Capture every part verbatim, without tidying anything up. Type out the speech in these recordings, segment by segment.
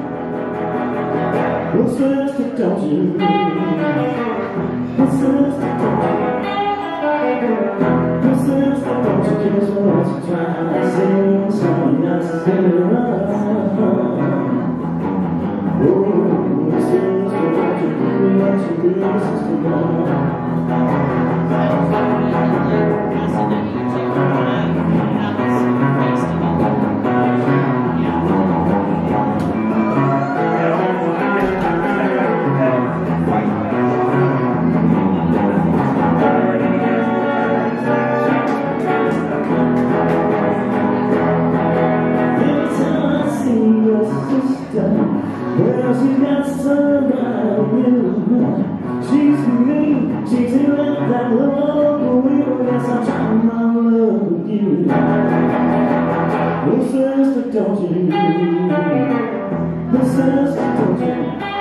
Well, sister, don't you? Well, sister, don't you? Well, sister, don't you kiss me once or twice? Sing someone else's dinner. Oh, sister, don't you do what you do, sister, don't you? Well, she got somebody new. She's me, she's in that love. Well, yes, I'm trying my love with you. Well, sister, don't you? Well, sister, don't you?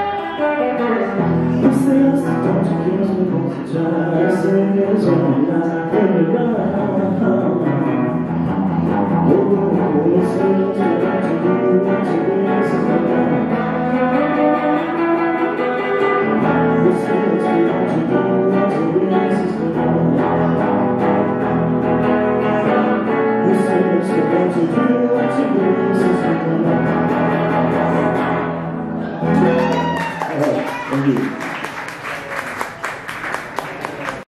Well, sister, don't you kiss me once or twice? Sing it to me like a rhyme. Oh, sister, don't you do what you do, sister? Thank you.